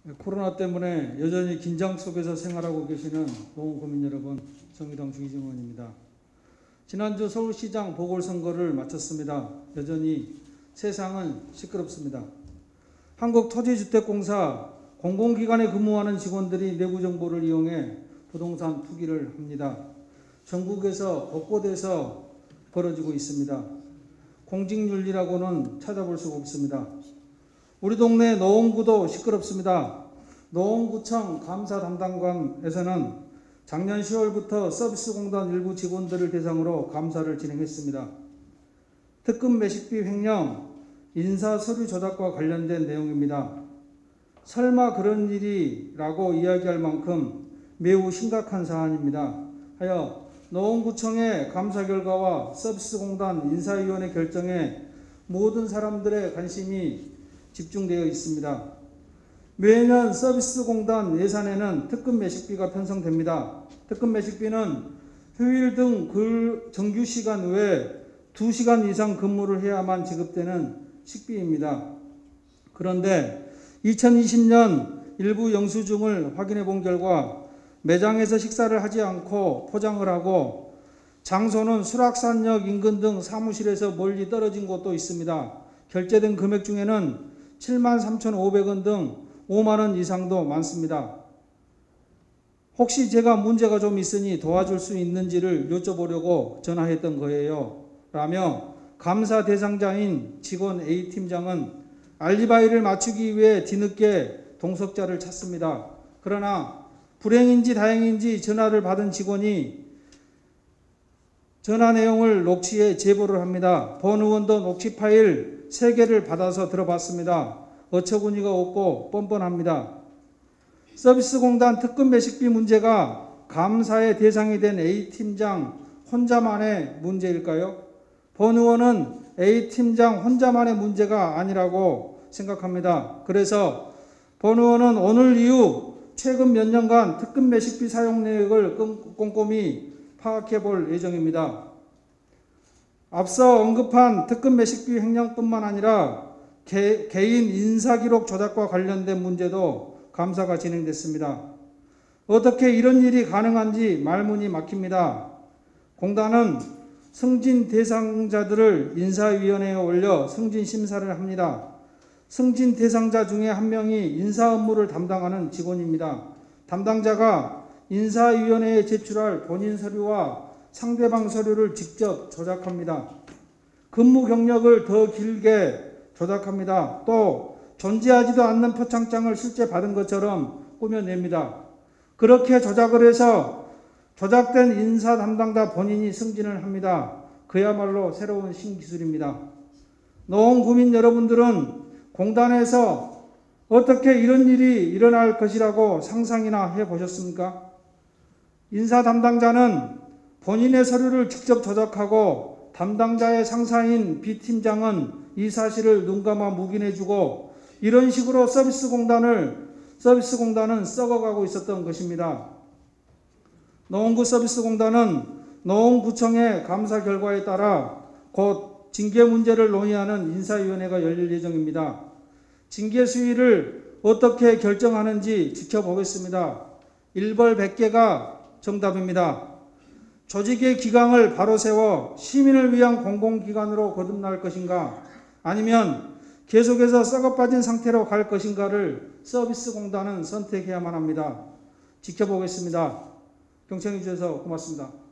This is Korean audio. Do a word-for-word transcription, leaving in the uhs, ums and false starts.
코로나 때문에 여전히 긴장 속에서 생활하고 계시는 노원구민 여러분, 정의당 주기정 의원입니다. 지난주 서울시장 보궐선거를 마쳤습니다. 여전히 세상은 시끄럽습니다. 한국토지주택공사 공공기관에 근무하는 직원들이 내부 정보를 이용해 부동산 투기를 합니다. 전국에서 곳곳에서 벌어지고 있습니다. 공직윤리라고는 찾아볼 수가 없습니다. 우리 동네 노원구도 시끄럽습니다. 노원구청 감사 담당관에서는 작년 시월부터 서비스공단 일부 직원들을 대상으로 감사를 진행했습니다. 특급 매식비 횡령, 인사서류 조작과 관련된 내용입니다. 설마 그런 일이라고 이야기할 만큼 매우 심각한 사안입니다. 하여 노원구청의 감사 결과와 서비스공단 인사위원회 결정에 모든 사람들의 관심이 집중되어 있습니다. 매년 서비스공단 예산에는 특급 매식비가 편성됩니다. 특급 매식비는 휴일 등 그 정규시간 외에 두 시간 이상 근무를 해야만 지급되는 식비입니다. 그런데 이천이십 년 일부 영수증을 확인해 본 결과 매장에서 식사를 하지 않고 포장을 하고 장소는 수락산역 인근 등 사무실에서 멀리 떨어진 곳도 있습니다. 결제된 금액 중에는 칠만 삼천오백 원 등 오만 원 이상도 많습니다. 혹시 제가 문제가 좀 있으니 도와줄 수 있는지를 여쭤보려고 전화했던 거예요. 라며 감사 대상자인 직원 A팀장은 알리바이를 맞추기 위해 뒤늦게 동석자를 찾습니다. 그러나 불행인지 다행인지 전화를 받은 직원이 전화 내용을 녹취해 제보를 합니다. 본 의원도 녹취 파일 세 개를 받아서 들어봤습니다. 어처구니가 없고 뻔뻔합니다. 서비스공단 특급 매식비 문제가 감사의 대상이 된 A팀장 혼자만의 문제일까요? 본 의원은 A팀장 혼자만의 문제가 아니라고 생각합니다. 그래서 본 의원은 오늘 이후 최근 몇 년간 특급 매식비 사용 내역을 꼼꼼히 파악해 볼 예정입니다. 앞서 언급한 특급 매식비 횡령뿐만 아니라 개, 개인 인사기록 조작과 관련된 문제도 감사가 진행됐습니다. 어떻게 이런 일이 가능한지 말문이 막힙니다. 공단은 승진 대상자들을 인사위원회에 올려 승진 심사를 합니다. 승진 대상자 중에 한 명이 인사 업무를 담당하는 직원입니다. 담당자가 인사위원회에 제출할 본인 서류와 상대방 서류를 직접 조작합니다. 근무 경력을 더 길게 조작합니다. 또 존재하지도 않는 표창장을 실제 받은 것처럼 꾸며냅니다. 그렇게 조작을 해서 조작된 인사 담당자 본인이 승진을 합니다. 그야말로 새로운 신기술입니다. 노원구민 여러분들은 공단에서 어떻게 이런 일이 일어날 것이라고 상상이나 해보셨습니까? 인사 담당자는 본인의 서류를 직접 조작하고 담당자의 상사인 B팀장은 이 사실을 눈감아 묵인해주고 이런 식으로 서비스공단을, 서비스공단은 썩어가고 있었던 것입니다. 노원구 서비스공단은 노원구청의 감사 결과에 따라 곧 징계 문제를 논의하는 인사위원회가 열릴 예정입니다. 징계 수위를 어떻게 결정하는지 지켜보겠습니다. 일벌백계가 정답입니다. 조직의 기강을 바로 세워 시민을 위한 공공기관으로 거듭날 것인가 아니면 계속해서 썩어빠진 상태로 갈 것인가를 서비스공단은 선택해야만 합니다. 지켜보겠습니다. 경청해 주셔서 고맙습니다.